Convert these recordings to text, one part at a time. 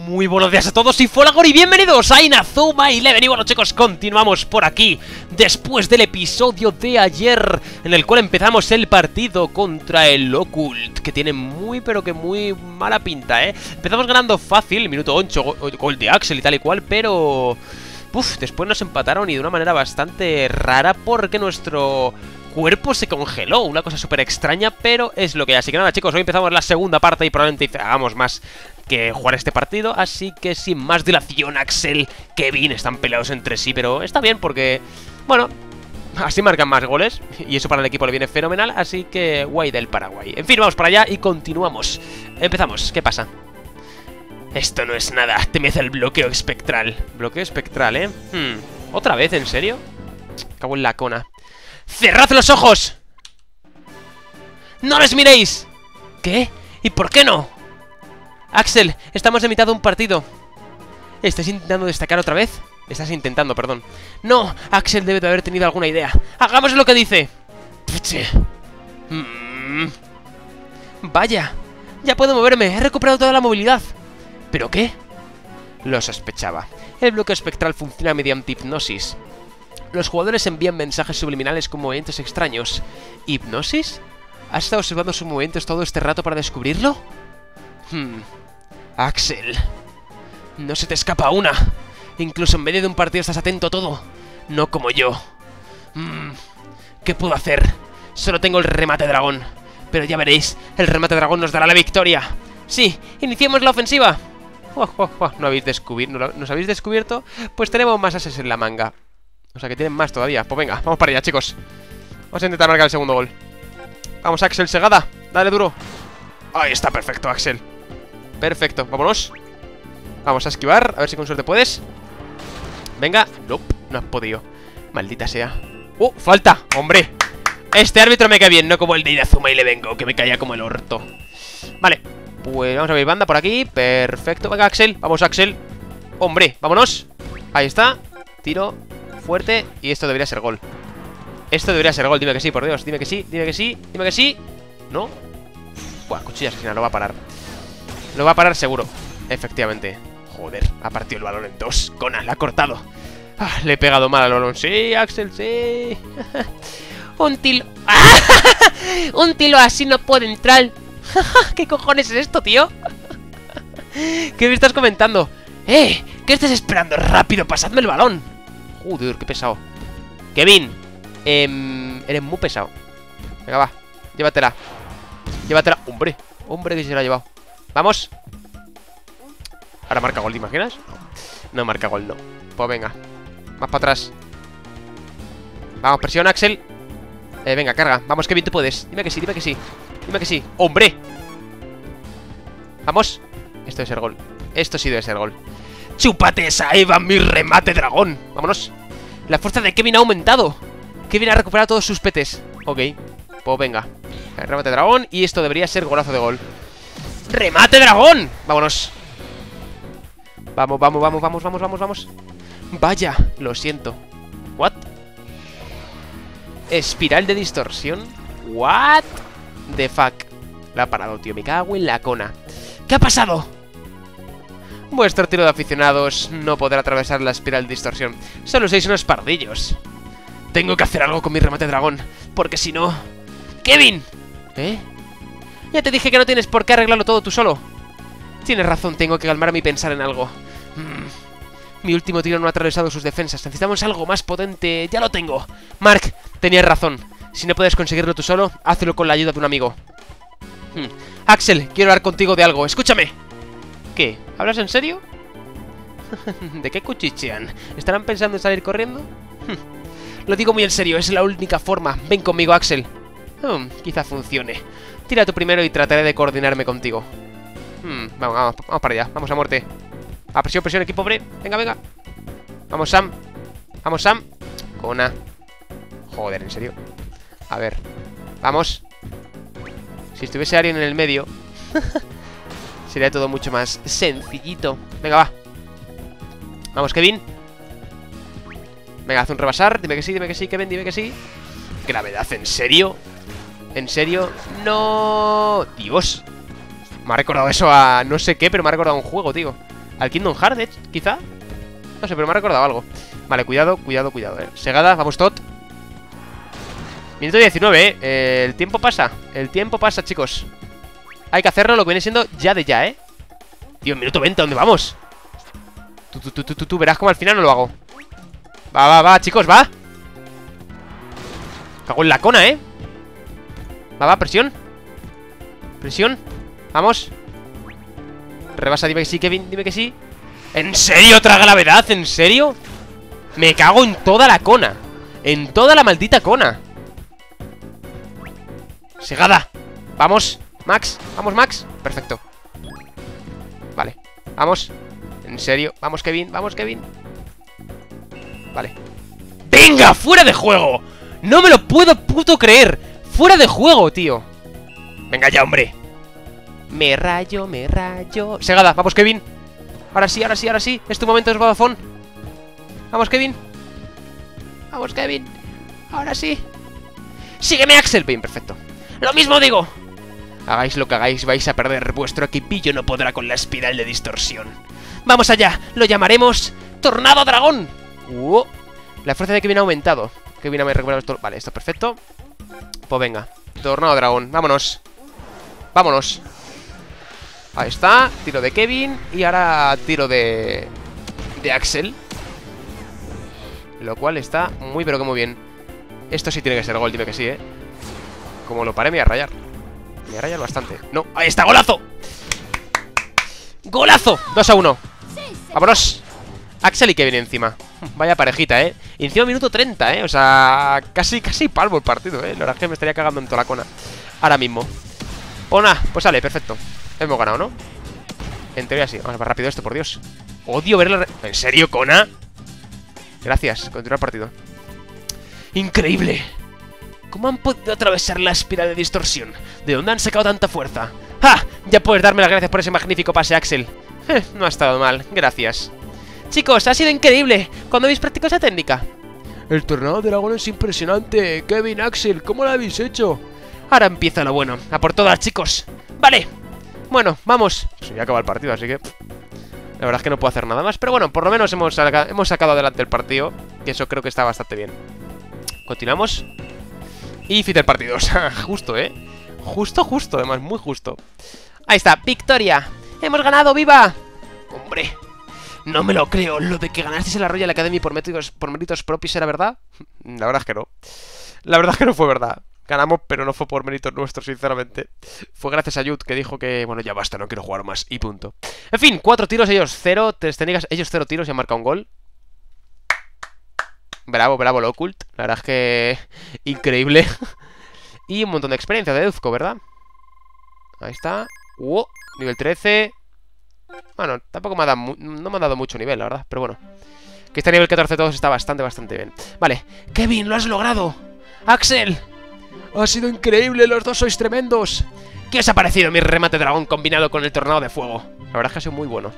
Muy buenos días a todos y Folagor y bienvenidos a Inazuma Eleven. Y bueno, chicos, continuamos por aquí después del episodio de ayer, en el cual empezamos el partido contra el Occult, que tiene muy pero que muy mala pinta, Empezamos ganando fácil, minuto 8, gol de Axel y tal y cual, pero... después nos empataron y de una manera bastante rara porque nuestro... cuerpo se congeló, una cosa súper extraña, pero es lo que hay. Así que nada, chicos, hoy empezamos la segunda parte y probablemente hagamos más que jugar este partido. Así que sin más dilación, Axel, Kevin están peleados entre sí, pero está bien porque, bueno, así marcan más goles y eso para el equipo le viene fenomenal. Así que guay del Paraguay. En fin, vamos para allá y continuamos. Empezamos, ¿qué pasa? Esto no es nada, teme el bloqueo espectral. Bloqueo espectral, ¿Otra vez? ¿En serio? Cago en la cona. ¡Cerrad los ojos! ¡No les miréis! ¿Qué? ¿Y por qué no? Axel, estamos en mitad de un partido. ¿Estás intentando destacar otra vez? Estás intentando, perdón. No, Axel debe de haber tenido alguna idea. ¡Hagamos lo que dice! Vaya, ya puedo moverme, he recuperado toda la movilidad. ¿Pero qué? Lo sospechaba. El bloqueo espectral funciona mediante hipnosis. Los jugadores envían mensajes subliminales con movimientos extraños. ¿Hipnosis? ¿Has estado observando sus movimientos todo este rato para descubrirlo? Axel, no se te escapa una. Incluso en medio de un partido estás atento a todo. No como yo. ¿Qué puedo hacer? Solo tengo el remate dragón. Pero ya veréis, el remate dragón nos dará la victoria. Sí, iniciemos la ofensiva. ¿No habéis descubierto? ¿Nos habéis descubierto? Pues tenemos más ases en la manga. O sea que tienen más todavía. Pues venga, vamos para allá, chicos. Vamos a intentar marcar el segundo gol. Vamos, Axel, Segada. Dale duro. Ahí está, perfecto, Axel. Perfecto, vámonos. Vamos a esquivar, a ver si con suerte puedes. Venga. Nope, no has podido. Maldita sea. Falta, hombre. Este árbitro me cae bien, no como el de Inazuma Eleven, que me caía como el orto. Vale, pues vamos a ver banda por aquí. Perfecto, venga, Axel. Vamos, Axel. Hombre, vámonos. Ahí está. Tiro fuerte y esto debería ser gol. Esto debería ser gol, dime que sí, por Dios. Dime que sí, dime que sí, dime que sí. ¿No? Buah, cuchilla asesina, lo va a parar. Lo va a parar seguro. Efectivamente. Joder, ha partido el balón en dos. Conan, la ha cortado. Le he pegado mal al balón. Sí, Axel, sí. Un tilo así no puede entrar. ¿Qué cojones es esto, tío? ¿Qué me estás comentando? ¿Qué estás esperando? Rápido, pasadme el balón. Joder, qué pesado. Kevin, eres muy pesado. Venga, va, llévatela. Llévatela, hombre que se la ha llevado. Vamos. Ahora marca gol, ¿te imaginas? No marca gol, no. Pues venga, más para atrás. Vamos, presión, Axel. Venga, carga, vamos, Kevin, tú puedes. Dime que sí, dime que sí. Dime que sí, ¡hombre! Vamos. Esto debe ser gol. Esto sí debe ser gol. ¡Chúpate esa Eva, mi remate dragón! Vámonos. La fuerza de Kevin ha aumentado. Kevin ha recuperado todos sus petes. Ok, pues venga. El remate dragón y esto debería ser golazo de gol. ¡Remate dragón! Vámonos. Vamos, vamos, vamos, vamos, vamos, vamos, vamos. Vaya, lo siento. ¿What? Espiral de distorsión. ¿What? The fuck. La ha parado, tío, me cago en la cona. ¿Qué ha pasado? Vuestro tiro de aficionados no podrá atravesar la espiral de distorsión. Solo sois unos pardillos. Tengo que hacer algo con mi remate dragón, porque si no... ¡Kevin! Ya te dije que no tienes por qué arreglarlo todo tú solo. Tienes razón, tengo que calmarme y pensar en algo. Mi último tiro no ha atravesado sus defensas. Necesitamos algo más potente. Ya lo tengo. Mark, tenías razón. Si no puedes conseguirlo tú solo, hazlo con la ayuda de un amigo. Axel, quiero hablar contigo de algo. Escúchame. ¿Qué? ¿Hablas en serio? ¿De qué cuchichean? ¿Estarán pensando en salir corriendo? Lo digo muy en serio, es la única forma. Ven conmigo, Axel. Quizá funcione. Tira tú primero y trataré de coordinarme contigo. Vamos para allá. Vamos a muerte. A presión, presión, equipo pobre. Venga, venga. Vamos, Sam. Vamos, Sam. Cona. Joder, ¿en serio? A ver. Vamos. Si estuviese Arion en el medio sería todo mucho más sencillito. Venga, va. Vamos, Kevin. Venga, haz un rebasar. Dime que sí, Kevin, dime que sí. Gravedad, ¿en serio? ¿En serio? ¡No! Dios. Me ha recordado eso a no sé qué, pero me ha recordado a un juego, tío. Al Kingdom Hearts, quizá. No sé, pero me ha recordado algo. Vale, cuidado, cuidado, cuidado, Segada, vamos Tot. Minuto 19, el tiempo pasa. El tiempo pasa, chicos. Hay que hacerlo, lo que viene siendo ya de ya, Tío, minuto 20, ¿dónde vamos? Tú verás como al final no lo hago. Va, chicos, va. Cago en la cona, Va, presión. Presión. Vamos. Rebasa, dime que sí, Kevin, dime que sí. ¿En serio otra gravedad? ¿En serio? Me cago en toda la cona. En toda la maldita cona. Segada. Vamos, Max. Vamos, Max. Perfecto. Vale, vamos. En serio, vamos, Kevin, vamos, Kevin. Vale. ¡Venga! ¡Fuera de juego! No me lo puedo puto creer. ¡Fuera de juego, tío! Venga ya, hombre. Me rayo, me rayo. Segada, vamos, Kevin. Ahora sí, ahora sí, ahora sí. Es tu momento, es Vodafone. Vamos, Kevin. Vamos, Kevin. Ahora sí. Sígueme, Axel. Bien, perfecto. Lo mismo digo. Hagáis lo que hagáis, vais a perder. Vuestro equipillo no podrá con la espiral de distorsión. Vamos allá. Lo llamaremos Tornado Dragón. La fuerza de Kevin ha aumentado. Kevin ha recuperado esto. Vale, esto es perfecto. Pues venga. Tornado Dragón. Vámonos. Vámonos. Ahí está. Tiro de Kevin. Y ahora tiro de Axel. Lo cual está muy pero que muy bien. Esto sí tiene que ser gol, dime que sí, Como lo paré me voy a rayar. Me voy a rayar bastante. No, ahí está, golazo. ¡Golazo! 2-1. Vámonos. Axel y Kevin encima. Vaya parejita, Y encima minuto 30, O sea, casi palmo el partido, La verdad es que me estaría cagando en toda la cona ahora mismo. Pues nada, pues sale, perfecto. Hemos ganado, ¿no? En teoría sí. Vamos más rápido esto, por Dios. Odio ver la... ¿En serio, Kona? Gracias, continúa el partido. ¡Increíble! ¿Cómo han podido atravesar la espiral de distorsión? ¿De dónde han sacado tanta fuerza? ¡Ja! Ya puedes darme las gracias por ese magnífico pase, Axel. No ha estado mal, gracias. Chicos, ha sido increíble. ¿Cuándo habéis practicado esa técnica? El tornado de dragón es impresionante. Kevin, Axel, ¿cómo lo habéis hecho? Ahora empieza lo bueno. A por todas, chicos. Vale. Bueno, vamos. Pues ya acaba el partido, así que... La verdad es que no puedo hacer nada más. Pero bueno, por lo menos hemos sacado adelante el partido. Que eso creo que está bastante bien. Continuamos. Y fin del partido. O sea, justo, Justo, además, muy justo. Ahí está, victoria. ¡Hemos ganado, viva! Hombre, no me lo creo. Lo de que ganasteis en la Royal Academy por méritos propios era verdad. La verdad es que no. La verdad es que no fue verdad. Ganamos, pero no fue por méritos nuestros, sinceramente. Fue gracias a Jude, que dijo que, bueno, ya basta, no quiero jugar más, y punto. En fin, 4 tiros, ellos 0. Ellos 0 tiros y han marcado un gol. Bravo, bravo, lo Occult. La verdad es que... increíble. Y un montón de experiencia de Duzco, ¿verdad? Ahí está. Nivel 13. Bueno, tampoco me ha dado no me ha dado mucho nivel, la verdad. Pero bueno, que este nivel 14 todos está bastante bien. Vale, Kevin, lo has logrado. Axel, ha sido increíble, los dos sois tremendos. ¿Qué os ha parecido mi remate dragón combinado con el tornado de fuego? La verdad es que ha sido muy bueno.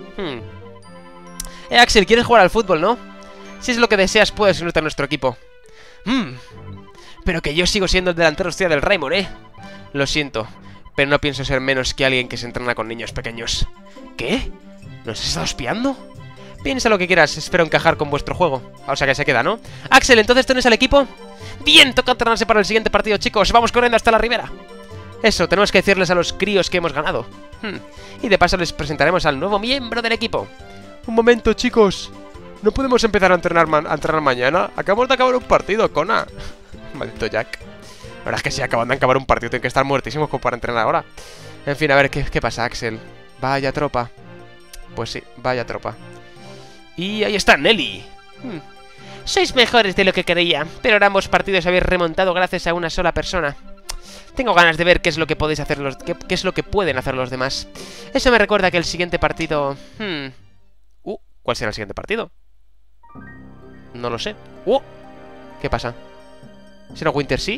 Axel, ¿quieres jugar al fútbol, no? Si es lo que deseas, puedes unirte a nuestro equipo. Pero que yo sigo siendo el delantero estrella del Raymond, Lo siento, pero no pienso ser menos que alguien que se entrena con niños pequeños. ¿Qué? ¿Nos has estado espiando? Piensa lo que quieras, espero encajar con vuestro juego. O sea que se queda, ¿no? Axel, ¿entonces tú eres el equipo? Bien, toca entrenarse para el siguiente partido, chicos. Vamos corriendo hasta la ribera. Eso, tenemos que decirles a los críos que hemos ganado. Y de paso les presentaremos al nuevo miembro del equipo. Un momento, chicos. ¿No podemos empezar a entrenar mañana? Acabamos de acabar un partido, Kona. Maldito Jack. La verdad es que si acaban de acabar un partido tienen que estar muertísimos como para entrenar ahora. En fin, a ver, ¿qué pasa, Axel? Vaya tropa. Pues sí, vaya tropa. Y ahí está Nelly. Sois mejores de lo que creía, pero ahora ambos partidos habéis remontado gracias a una sola persona. Tengo ganas de ver qué es lo que podéis hacer qué es lo que pueden hacer los demás. Eso me recuerda que el siguiente partido... ¿Cuál será el siguiente partido? No lo sé. ¿Qué pasa? ¿Será Winter Sea?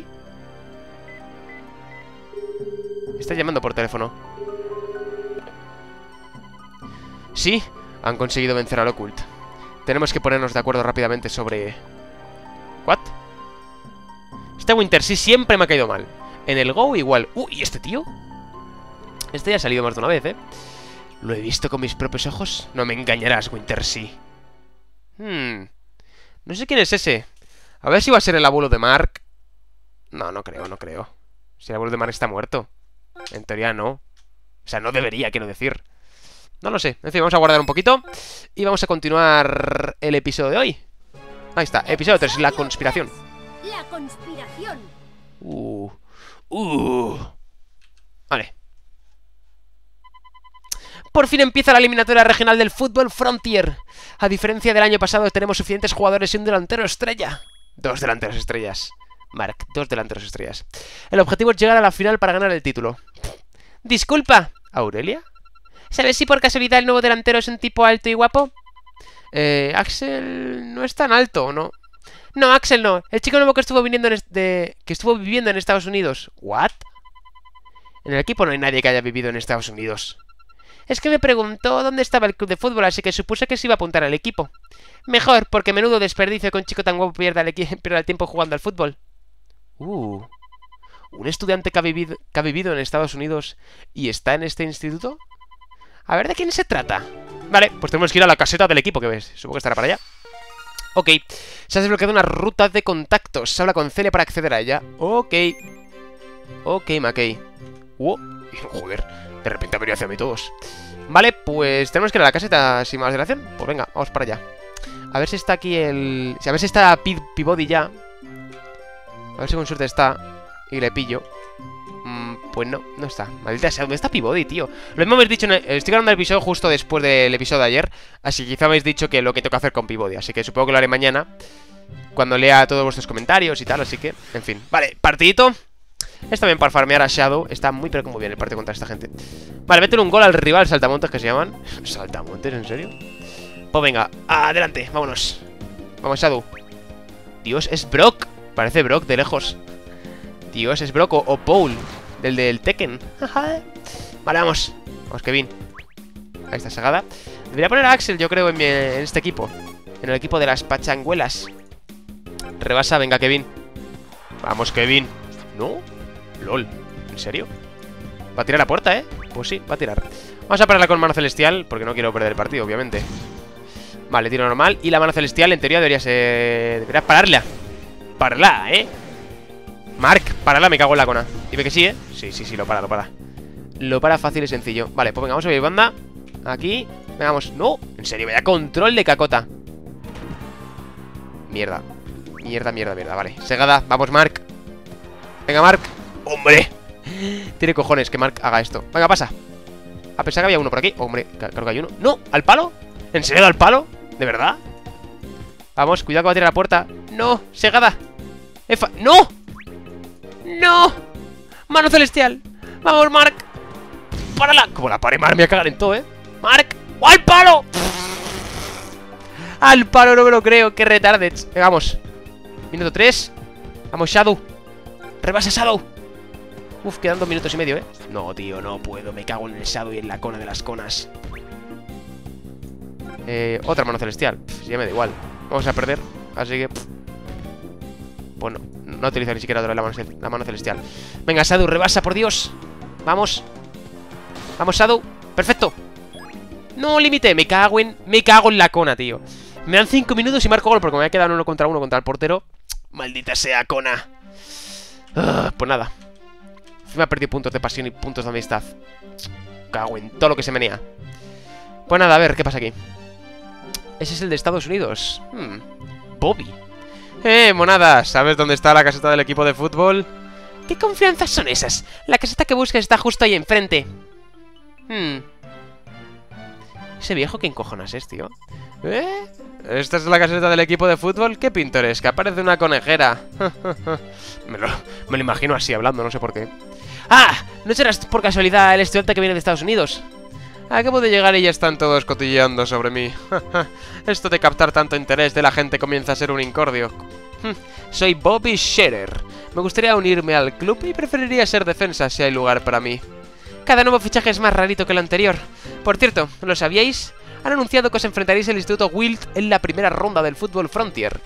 Está llamando por teléfono. Sí, han conseguido vencer al Occult. Tenemos que ponernos de acuerdo rápidamente sobre... ¿What? Esta Winter Sea siempre me ha caído mal. En el Go igual. ¿Y este tío? Este ya ha salido más de una vez, ¿Lo he visto con mis propios ojos? No me engañarás, Wintersea. No sé quién es ese. A ver si va a ser el abuelo de Mark. No, no creo, no creo. Si el abuelo de Mark está muerto. En teoría no. O sea, no debería, quiero decir. No lo sé. En fin, vamos a guardar un poquito. Y vamos a continuar el episodio de hoy. Ahí está, episodio 3, la conspiración. La conspiración. Vale. Por fin empieza la eliminatoria regional del Fútbol Frontier. A diferencia del año pasado, tenemos suficientes jugadores y un delantero estrella. 2 delanteros estrellas. Mark, 2 delanteros estrellas. El objetivo es llegar a la final para ganar el título. Disculpa, ¿Aurelia? ¿Sabes si por casualidad el nuevo delantero es un tipo alto y guapo? Axel no es tan alto, ¿no? No, Axel no. El chico nuevo que estuvo viviendo en Estados Unidos. ¿What? En el equipo no hay nadie que haya vivido en Estados Unidos. Es que me preguntó dónde estaba el club de fútbol, así que supuse que se iba a apuntar al equipo. Mejor, porque menudo desperdicio que un chico tan guapo pierda el tiempo jugando al fútbol. Un estudiante que ha vivido en Estados Unidos y está en este instituto. A ver, ¿de quién se trata? Vale, pues tenemos que ir a la caseta del equipo, que ves. Supongo que estará para allá. Ok, se ha desbloqueado una ruta de contactos. Se habla con Celia para acceder a ella. Ok, McKay. Joder, de repente ha venido hacia mí todos. Vale, pues tenemos que ir a la caseta sin más dilación. Pues venga, vamos para allá. A ver si está aquí el... A ver si está Peabody ya. A ver si con suerte está. Y le pillo. Pues no, no está. Maldita sea, ¿dónde está Peabody, tío? Lo mismo habéis dicho estoy grabando el episodio justo después del episodio de ayer. Así que quizá habéis dicho que lo que tengo que hacer con Peabody. Así que supongo que lo haré mañana, cuando lea todos vuestros comentarios y tal. Así que, en fin. Vale, partidito. Está bien para farmear a Shadow. Está muy pero muy bien el partido contra esta gente. Vale, métele un gol al rival saltamontes que se llaman. ¿Saltamontes? ¿En serio? Pues venga, adelante, vámonos. Vamos, Shadow. Dios, es Brock. Parece Brock de lejos. Dios, es Brock o Paul, del Tekken. Vale, vamos. Vamos, Kevin. Ahí está, sagada. Debería poner a Axel, yo creo, en este equipo. En el equipo de las pachanguelas. Rebasa, venga, Kevin. Vamos, Kevin. ¿No? LOL, ¿en serio? Va a tirar a puerta, ¿eh? Pues sí, va a tirar. Vamos a pararla con mano celestial, porque no quiero perder el partido, obviamente. Vale, tiro normal. Y la mano celestial, en teoría, debería pararla. Pararla, ¿eh? Mark, pararla, me cago en la cona. Y ve que sí, ¿eh? Sí, lo para, lo para. Lo para fácil y sencillo. Vale, pues venga, vamos a ver banda. Aquí, venga, vamos. ¡No! En serio, vaya control de cacota. Mierda, vale. Segada, vamos, Mark. Venga, Mark. ¡Hombre! Tiene cojones que Mark haga esto. Venga, pasa. A pesar que había uno por aquí. Hombre, creo que hay uno. ¡No! ¿Al palo? ¿En serio al palo? ¿De verdad? Vamos, cuidado que va a tirar la puerta. ¡No! ¡Segada! ¡No! ¡No! ¡Mano celestial! ¡Vamos, Mark! ¡Párala! Como la pare, Mark, me voy a cagar en todo, ¿eh? ¡Mark! ¡Oh, al palo! ¡Al palo! No me lo creo. ¡Qué retarded! Venga, vamos. Minuto 3. Vamos, Shadow. Rebasa Shadow. Uf, quedan 2 minutos y medio, ¿eh? No, tío, no puedo. Me cago en el Shadow y en la cona de las conas. Otra mano celestial. Ya me da igual. Vamos a perder. Así que... Bueno, no utilizo ni siquiera otra la mano celestial. Venga, Shadow, rebasa, por Dios. Vamos. Vamos, Shadow. Perfecto. No, límite. Me cago en la cona, tío. Me dan 5 minutos y marco gol porque me voy a quedar uno contra el portero. Maldita sea, cona. Pues nada. Me ha perdido puntos de pasión y puntos de amistad. Cago en todo lo que se menea. Pues nada, a ver, ¿qué pasa aquí? Ese es el de Estados Unidos. Bobby. Monada, ¿sabes dónde está la caseta del equipo de fútbol? ¿Qué confianzas son esas? La caseta que buscas está justo ahí enfrente. Ese viejo, ¿qué encojonas es, tío? ¿Esta es la caseta del equipo de fútbol? ¡Qué pintoresca! Parece una conejera. me lo imagino así hablando, no sé por qué. ¡Ah! ¿No serás por casualidad el estudiante que viene de Estados Unidos? Acabo de llegar y ya están todos cotilleando sobre mí. Esto de captar tanto interés de la gente comienza a ser un incordio. Soy Bobby Scherer. Me gustaría unirme al club y preferiría ser defensa si hay lugar para mí. Cada nuevo fichaje es más rarito que el anterior. Por cierto, ¿lo sabíais? Han anunciado que os enfrentaréis al Instituto Wild en la primera ronda del Fútbol Frontier.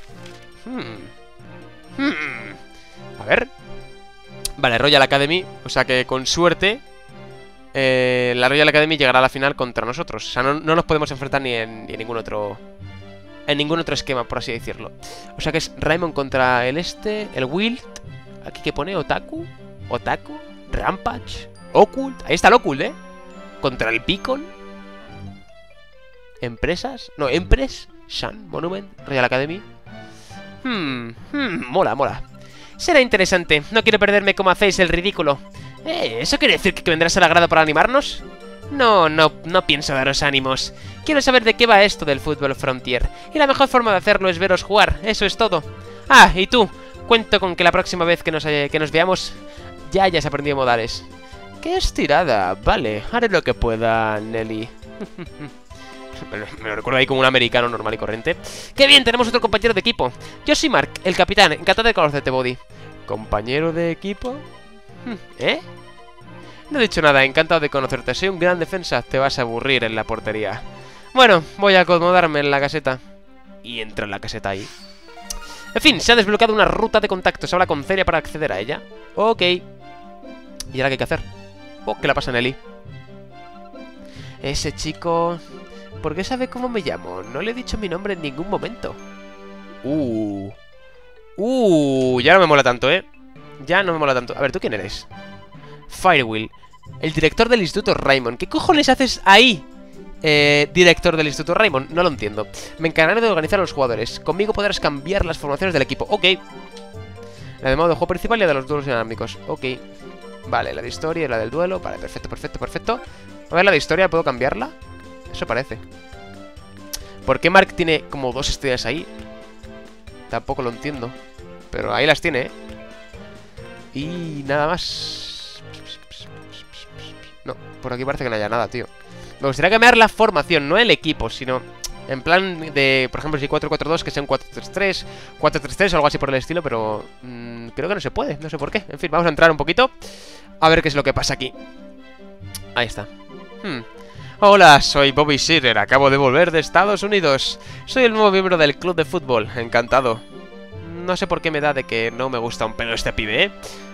A ver. Vale, Royal Academy. O sea que con suerte la Royal Academy llegará a la final contra nosotros. O sea, no nos podemos enfrentar ni en ningún otro... En ningún otro esquema, por así decirlo. O sea que es Raimon contra el Wild. Aquí que pone Otaku, Rampage, Occult. Ahí está el Occult, contra el Beacon. Empresas. No, Empress, Shan, Monument, Royal Academy. Mola. Será interesante. No quiero perderme como hacéis el ridículo. ¿Eso quiere decir que vendrás al agrado para animarnos? No pienso daros ánimos. Quiero saber de qué va esto del fútbol Frontier. Y la mejor forma de hacerlo es veros jugar. Eso es todo. Ah, y tú. Cuento con que la próxima vez que nos veamos ya hayas aprendido modales. ¡Qué estirada! Vale, haré lo que pueda, Nelly. Me lo recuerdo ahí como un americano normal y corriente. ¡Qué bien! Tenemos otro compañero de equipo. Yo soy Mark, el capitán. Encantado de conocerte, Body. ¿Compañero de equipo? ¿Eh? No he dicho nada, encantado de conocerte. Soy un gran defensa. Te vas a aburrir en la portería. Bueno, voy a acomodarme en la caseta. Y entra en la caseta ahí. En fin, se ha desbloqueado una ruta de contactos. Habla con Celia para acceder a ella. Ok. ¿Y ahora qué hay que hacer? Oh, ¿qué le pasa a Nelly? Ese chico... ¿Por qué sabe cómo me llamo? No le he dicho mi nombre en ningún momento. Ya no me mola tanto, Ya no me mola tanto. A ver, ¿tú quién eres? Firewheel, el director del Instituto Raimon. ¿Qué cojones haces ahí? Director del Instituto Raimon, no lo entiendo. Me encargaré de organizar a los jugadores. Conmigo podrás cambiar las formaciones del equipo. Ok. La de modo de juego principal y la de los duelos dinámicos. Ok. Vale, la de historia y la del duelo. Vale, perfecto. A ver, la de historia, ¿puedo cambiarla? Eso parece. ¿Por qué Mark tiene como 2 estrellas ahí? Tampoco lo entiendo. Pero ahí las tiene, Y nada más. No, por aquí parece que no haya nada, tío. Me gustaría cambiar la formación, no el equipo, sino en plan de, por ejemplo, si 4-4-2, que sea un 4-3-3, 4-3-3 o algo así por el estilo, pero creo que no se puede, no sé por qué. En fin, vamos a entrar un poquito a ver qué es lo que pasa aquí. Ahí está. Hola, soy Bobby Shearer, acabo de volver de Estados Unidos. Soy el nuevo miembro del club de fútbol, encantado. No sé por qué me da de que no me gusta un pelo este pibe,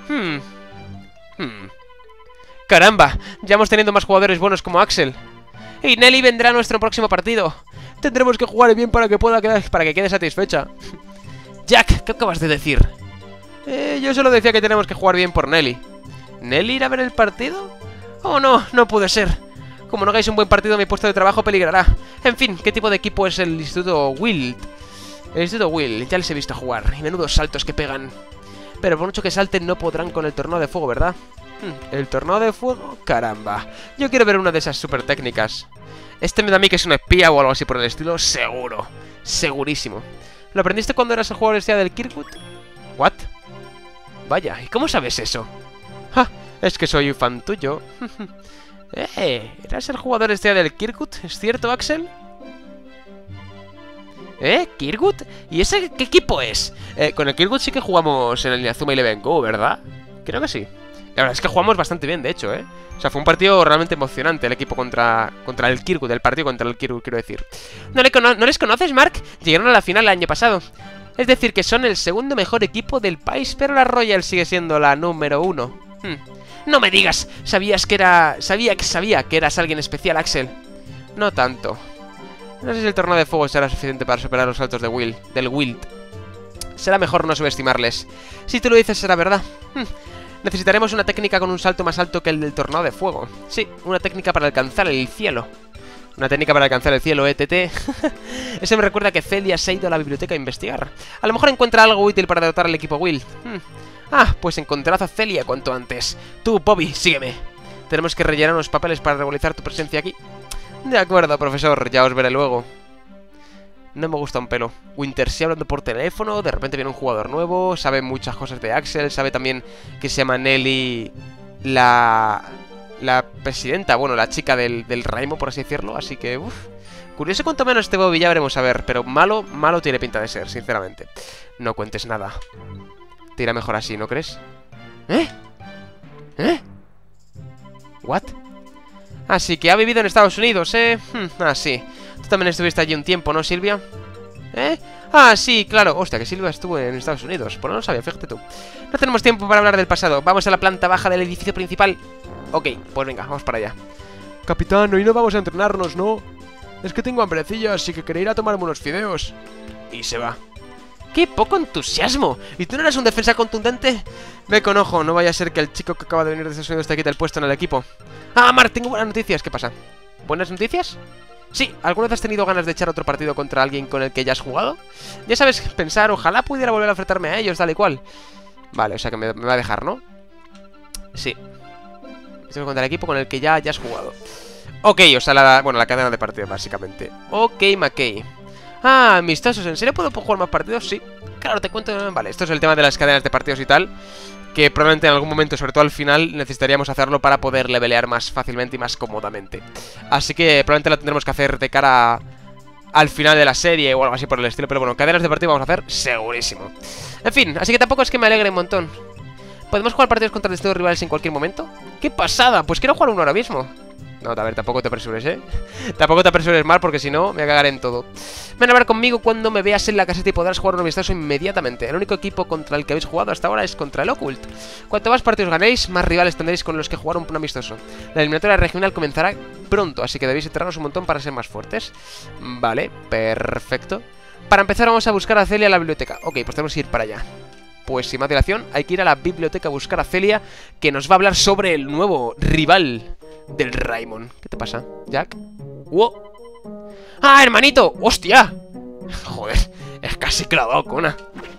¡Caramba! Ya hemos tenido más jugadores buenos como Axel. Y Nelly vendrá a nuestro próximo partido. Tendremos que jugar bien para que quede satisfecha. Jack, ¿qué acabas de decir? Yo solo decía que tenemos que jugar bien por Nelly. ¿Nelly irá a ver el partido? Oh, no puede ser. Como no hagáis un buen partido, mi puesto de trabajo peligrará. En fin, ¿qué tipo de equipo es el Instituto Wild? El Instituto Wild, ya les he visto jugar. Y menudos saltos que pegan. Pero por mucho que salten, no podrán con el tornado de fuego, ¿verdad? ¿El tornado de fuego? Caramba. Yo quiero ver una de esas super técnicas. Este me da a mí que es un espía o algo así por el estilo. Seguro. Segurísimo. ¿Lo aprendiste cuando eras el jugador estrella del Kirkwood? ¿What? Vaya, ¿y cómo sabes eso? ¡Ja! Es que soy un fan tuyo. ¿Eras el jugador estrella del Kirkwood? ¿Es cierto, Axel? ¿Kirkwood? ¿Y ese qué equipo es? Con el Kirkwood sí que jugamos en el Inazuma Eleven Go, ¿verdad? Creo que sí. La verdad es que jugamos bastante bien, de hecho, O sea, fue un partido realmente emocionante el equipo contra el Kirkwood, el partido contra el Kirkwood, quiero decir. ¿No les conoces, Mark? Llegaron a la final el año pasado. Es decir, que son el segundo mejor equipo del país, pero la Royal sigue siendo la número 1. No me digas, sabía que eras alguien especial, Axel. No tanto. No sé si el torneo de fuego será suficiente para superar los saltos del Wild. Será mejor no subestimarles. Si tú lo dices, será verdad. Necesitaremos una técnica con un salto más alto que el del tornado de fuego. Sí, una técnica para alcanzar el cielo. Una técnica para alcanzar el cielo, TT. Eso me recuerda que Celia se ha ido a la biblioteca a investigar. A lo mejor encuentra algo útil para derrotar al equipo Wild. Pues encontrad a Celia cuanto antes. Tú, Bobby, sígueme. Tenemos que rellenar unos papeles para regularizar tu presencia aquí. De acuerdo, profesor, ya os veré luego. No me gusta un pelo. Winter sigue hablando por teléfono, de repente viene un jugador nuevo, sabe muchas cosas de Axel, sabe también que se llama Nelly la presidenta, bueno, la chica del Raimo, por así decirlo, así que, curioso cuanto menos este Bobby, ya veremos a ver, pero malo tiene pinta de ser, sinceramente. No cuentes nada. Te irá mejor así, ¿no crees? ¿What? Así que ha vivido en Estados Unidos, sí. Tú también estuviste allí un tiempo, ¿no, Silvia? Sí, claro. Hostia, que Silvia estuvo en Estados Unidos. Pues no lo sabía, fíjate tú. No tenemos tiempo para hablar del pasado. Vamos a la planta baja del edificio principal. Ok, pues venga, vamos para allá. Capitán, hoy no vamos a entrenarnos, ¿no? Es que tengo hambrecilla, así que quería ir a tomarme unos fideos. Y se va. ¡Qué poco entusiasmo! ¿Y tú no eres un defensa contundente? Ve con ojo, no vaya a ser que el chico que acaba de venir de Estados Unidos te quite el puesto en el equipo. Ah, Mark, tengo buenas noticias. ¿Qué pasa? ¿Buenas noticias? Sí, ¿alguna vez has tenido ganas de echar otro partido contra alguien con el que ya has jugado? Ya sabes, pensar, ojalá pudiera volver a enfrentarme a ellos, tal y cual. Vale, o sea que me va a dejar, ¿no? Sí. Estoy contra el equipo con el que ya has jugado. Ok, o sea, la cadena de partidos, básicamente. Ok, McKay. Ah, amistosos, ¿en serio puedo jugar más partidos? Sí. Claro, te cuento. Vale, esto es el tema de las cadenas de partidos y tal. Que probablemente en algún momento, sobre todo al final, necesitaríamos hacerlo para poder levelear más fácilmente y más cómodamente. Así que probablemente lo tendremos que hacer de cara al final de la serie o algo así por el estilo. Pero bueno, cadenas de partidos vamos a hacer segurísimo. En fin, así que tampoco es que me alegre un montón. ¿Podemos jugar partidos contra distintos rivales en cualquier momento? ¡Qué pasada! Pues quiero jugar uno ahora mismo. No, a ver, tampoco te apresures, ¿eh? Tampoco te apresures mal, porque si no, me voy a cagar en todo. Ven a hablar conmigo cuando me veas en la caseta y podrás jugar un amistoso inmediatamente. El único equipo contra el que habéis jugado hasta ahora es contra el Occult. Cuanto más partidos ganéis, más rivales tendréis con los que jugar un amistoso. La eliminatoria regional comenzará pronto, así que debéis entrenarnos un montón para ser más fuertes. Vale, perfecto. Para empezar vamos a buscar a Celia en la biblioteca. Ok, pues tenemos que ir para allá. Pues sin más dilación, hay que ir a la biblioteca a buscar a Celia, que nos va a hablar sobre el nuevo rival del Raimon. ¿Qué te pasa, Jack? ¡Wow! ¡Ah, hermanito! ¡Hostia! Joder, es casi clavado, Kona.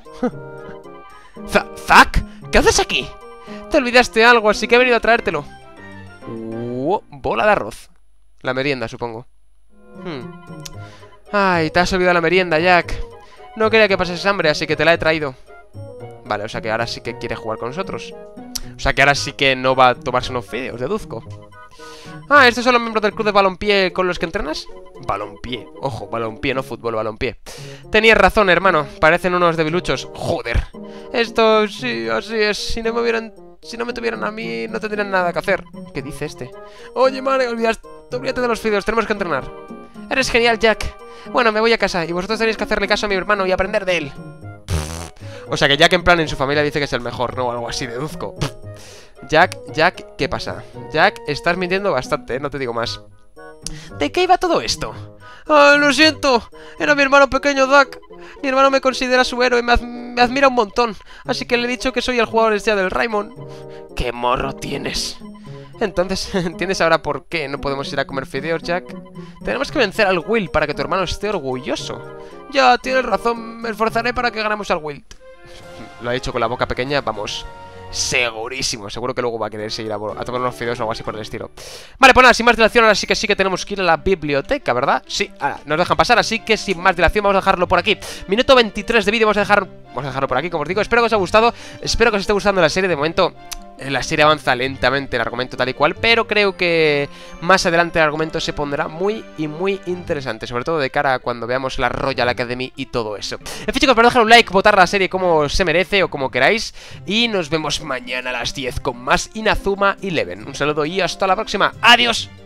¿Zack? ¿Qué haces aquí? Te olvidaste algo, así que he venido a traértelo. Bola de arroz. La merienda, supongo. Ay, te has olvidado la merienda, Jack. No quería que pases hambre, así que te la he traído. Vale, o sea que ahora sí que quiere jugar con nosotros. O sea que ahora sí que no va a tomarse unos fideos, deduzco. Ah, ¿estos son los miembros del club de balompié con los que entrenas? Balompié, ojo, balompié, no fútbol, balompié. Tenías razón, hermano, parecen unos debiluchos. Joder. Esto sí, así es. Si no me tuvieran a mí, no tendrían nada que hacer. ¿Qué dice este? Oye, madre, olvídate de los fideos, tenemos que entrenar. Eres genial, Jack. Bueno, me voy a casa y vosotros tenéis que hacerle caso a mi hermano y aprender de él. O sea que Jack en plan en su familia dice que es el mejor, ¿no? Algo así, deduzco. Jack, ¿qué pasa? Jack, estás mintiendo bastante, no te digo más. ¿De qué iba todo esto? ¡Ah, lo siento! Era mi hermano pequeño, Duck. Mi hermano me considera su héroe y me admira un montón. Así que le he dicho que soy el jugador estrella del Raimon. ¡Qué morro tienes! Entonces, ¿entiendes ahora por qué no podemos ir a comer fideos, Jack? Tenemos que vencer al Will para que tu hermano esté orgulloso. Ya, tienes razón, me esforzaré para que ganemos al Will. Lo ha dicho con la boca pequeña, vamos, segurísimo. Seguro que luego va a querer seguir a tomar unos fideos o algo así por el estilo. Vale, pues nada, sin más dilación, ahora sí que tenemos que ir a la biblioteca, ¿verdad? Sí, ahora nos dejan pasar, así que sin más dilación vamos a dejarlo por aquí. Minuto 23 de vídeo, vamos a dejarlo por aquí, como os digo. Espero que os haya gustado, espero que os esté gustando la serie. De momento la serie avanza lentamente, el argumento tal y cual, pero creo que más adelante el argumento se pondrá muy interesante, sobre todo de cara a cuando veamos la Royal Academy y todo eso. En fin, chicos, para dejar un like, votar la serie como se merece o como queráis, y nos vemos mañana a las 10 con más Inazuma Eleven. Un saludo y hasta la próxima. ¡Adiós!